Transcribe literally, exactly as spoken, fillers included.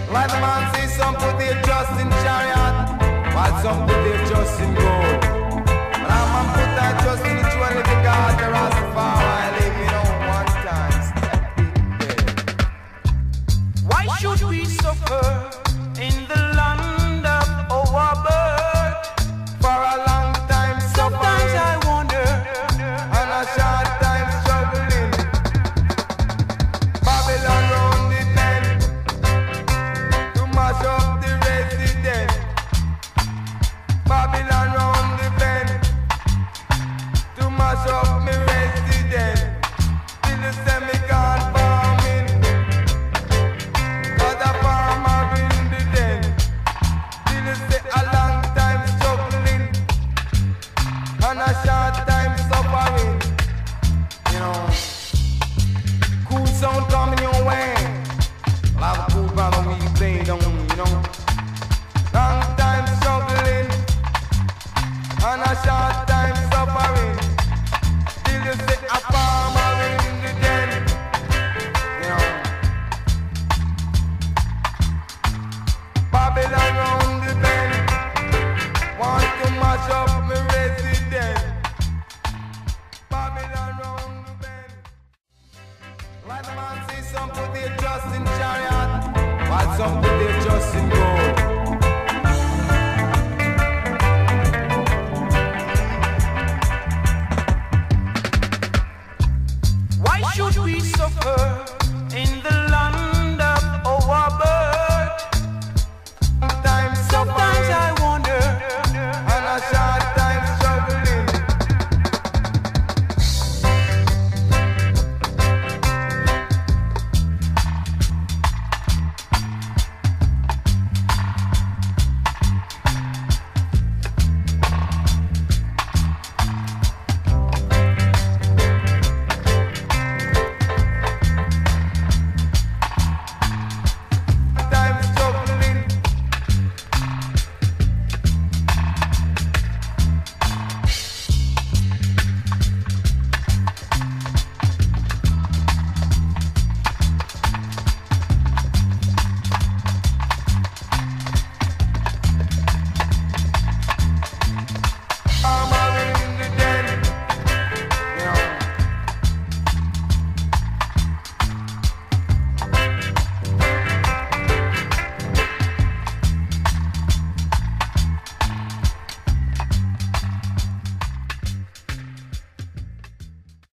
Like the man say, some put their trust in chariot, while some put their trust in gold. But I'm a put that trust in the true and living God, the Rastafari, living on one time, stepping dead. Why should we suffer in the land of our birth? For a long time Sometimes suffering, I wonder, and a short time struggling. Babylon round the bend to mash up the resident. Babylon round the bend to mash up me resident. Till the semi-con farming, 'cause a farmer in the den. Till the say a long time struggling and a short time suffering. You know, cool sound coming your way. I'll have a cool brother when you play down, you know. Long time struggling and a short time suffering. Till you say a farmer